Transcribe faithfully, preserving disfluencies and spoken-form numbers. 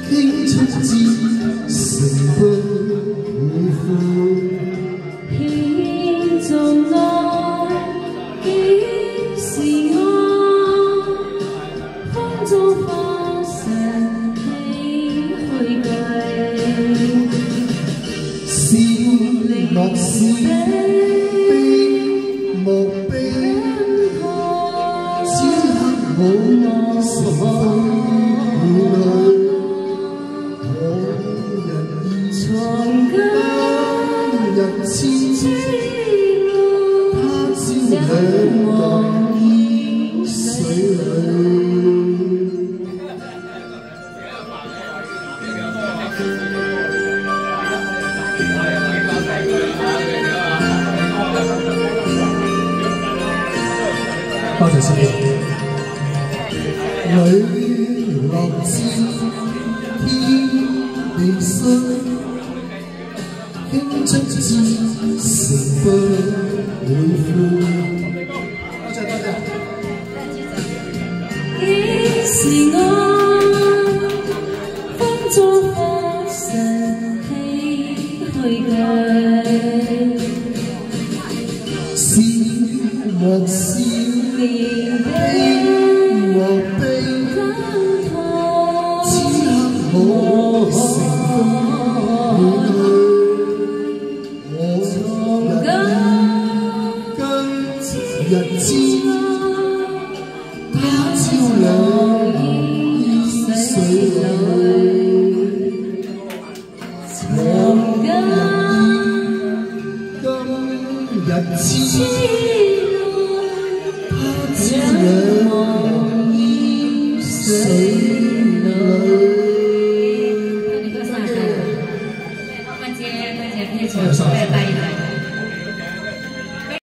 輕出至成不會負。 獻盡愛幾時愛？風中花石唏噓計。 笑莫笑悲莫悲，此刻我是非與淚。往日人千千，他朝兩岸煙水裏。多謝師傅。磊落知天地心，輕出至成不會負。